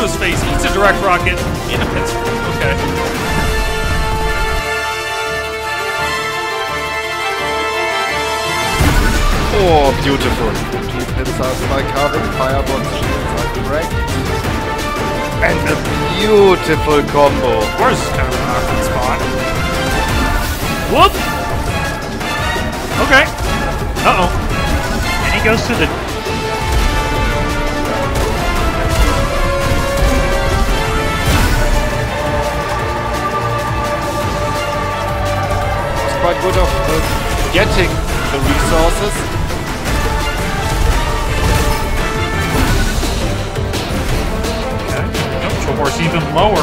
his face, eats a direct rocket in a pencil. Okay. Oh, beautiful. Two pincers by Carvin, Firebolt's shields are cracked. And a beautiful combo. Of course, it's kind of an awkward spot. Whoop! Okay. Uh-oh. And he goes to the... It's quite good of getting the resources. Horse even lower.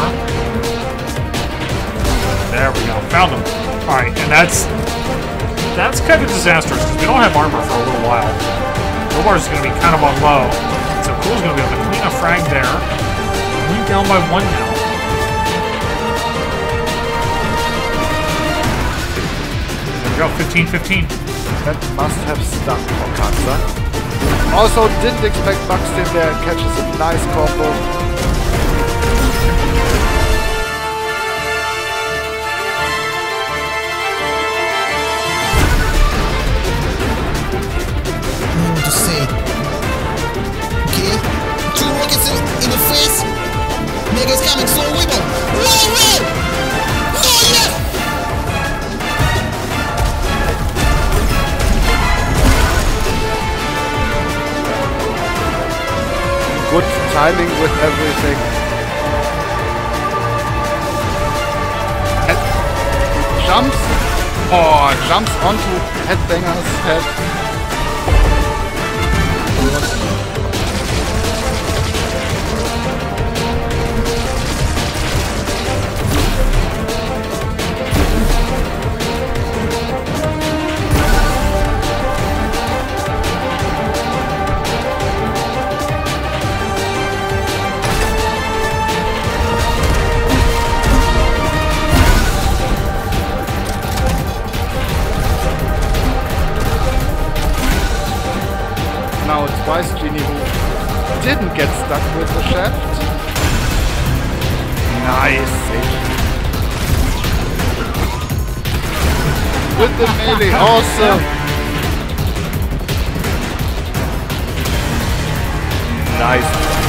There we go. Found him. Alright, and that's kind of disastrous because we don't have armor for a little while. Robar's going to be kind of on low. So Cool's going to be able to clean a frag there. Only down by 1 now. There we go. 15-15. That must have stuck for Kanza. Also didn't expect Buxton there and catches a nice combo. Mega's coming, so we go. Roll! Oh yeah! Good timing with everything. And jumps. Oh, jumps onto Headbanger's head. Now it's Wise Genie who didn't get stuck with the shaft. Nice save. With the melee, awesome. Nice.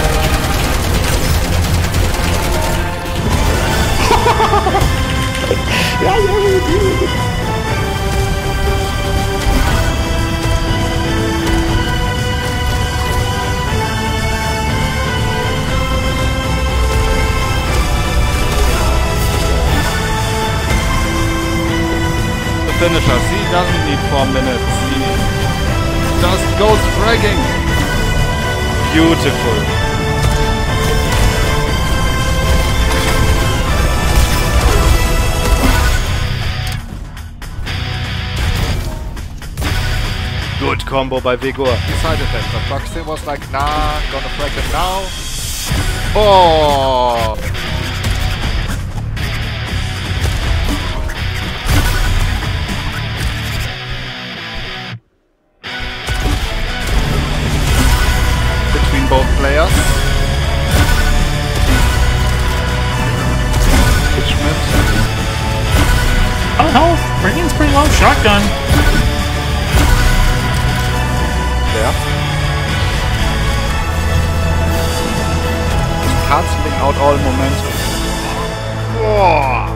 Finisher. He doesn't need 4 minutes. He just goes fragging. Beautiful. Good combo by Vigor. Decided that, but Buxton was like, nah, gonna frag him now. Oh! Both players. Pitchman. Oh no, Ringing's pretty low. Shotgun. There. Just cancelling out all momentum. Whoa.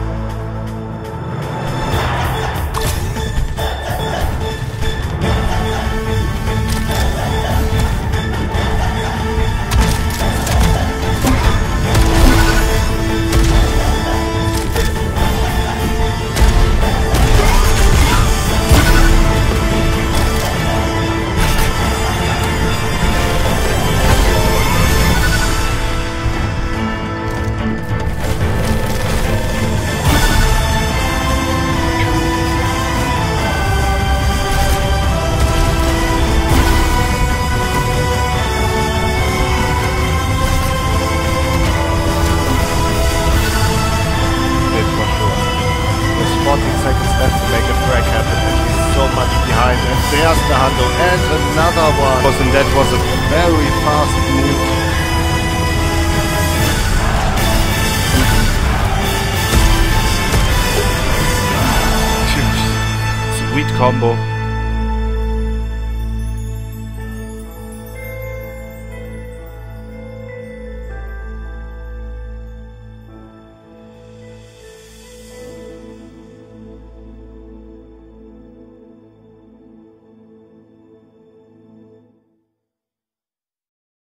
There's the handle and another one. And that was a very fast move. combo.